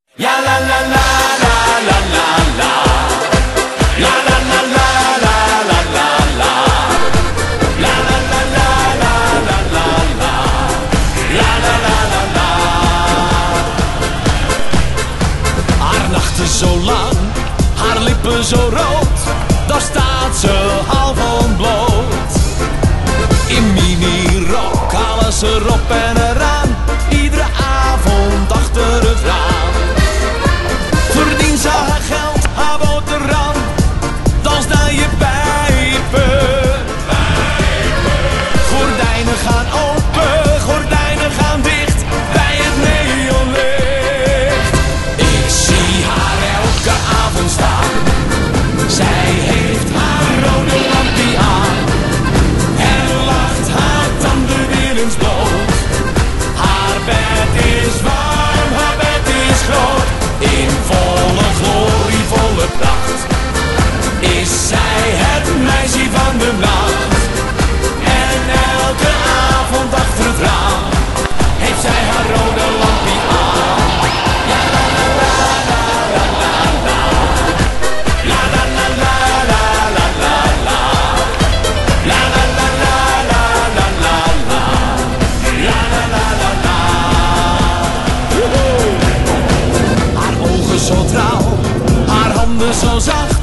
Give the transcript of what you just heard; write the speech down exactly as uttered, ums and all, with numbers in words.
Ja la la la la la la la. La la la la la la la la. La la la la la la la la. La la la la la. Haar nachten zo lang, haar lippen zo rood, daar staat ze half ontbloot. In mini-rok, alles erop en eraan, iedere avond achter het raam. Verdient ze haar geld, haar boterham, danst naar je pijpen. Gordijnen gaan open, gordijnen gaan dicht, bij het neonlicht. Ik zie haar elke avond staan, zij heeft haar rode lampie aan. En lacht haar tanden willensbloot. Haar bed is warm, haar bed is groot. In volle glorie, volle pracht is zij het meisje van de nacht. En elke avond achter het raam heeft zij haar rode lampie aan. Ja la la la la la la la. La la la la la la la la. La la la la la la la la. La la la la la. Woehoe. Haar ogen zo trouw, haar handen zo zacht,